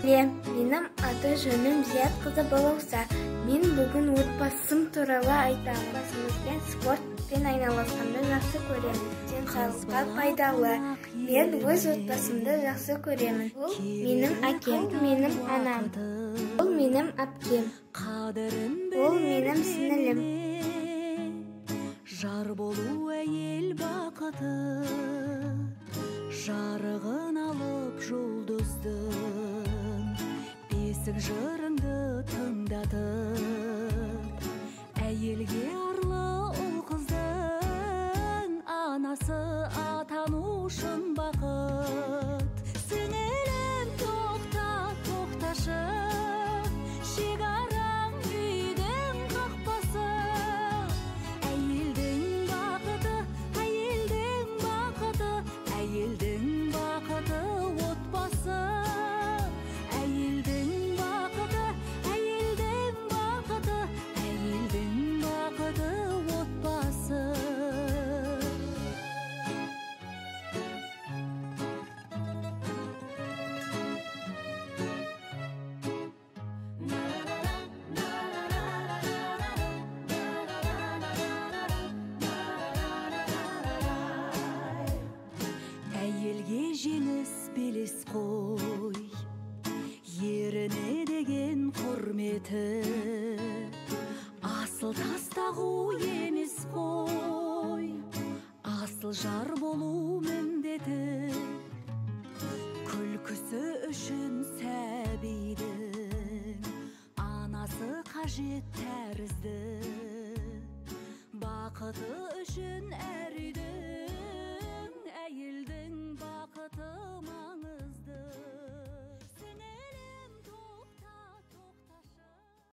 Менің аты жөнім Зият қызы Балауса. Мен бүгін отбасым туралы айтамын. Отбасымызбен спортпен айналысқанды жақсы көремін. Денсаулыққа пайдалы. Мен өз отбасымды жақсы көремін. Бұл менің әкем, менің анам. Бұл менің әпкем. Бұл менің сіңілім. Жар болу әйел бақыты, жарығын алып жұлдыздың, бесік жырыңды тыңдатып, әйелге арлы ұл қыздың, анасы атану шын бақыт. Сіңілім тоқташы, шекараң үйдің қақпасы. Әйелдің бақыты отбасы, әйелдің бақыты, әйелдің бақыты, әйелдің бақыты отбасы. Әйелге жеңіс белес қой, еріне деген құрметі, асыл тастағу емес қой, асыл жар болу міндеті. Күлкісі үшін сәбидің анасы қажет тәрізді, бақыты үшін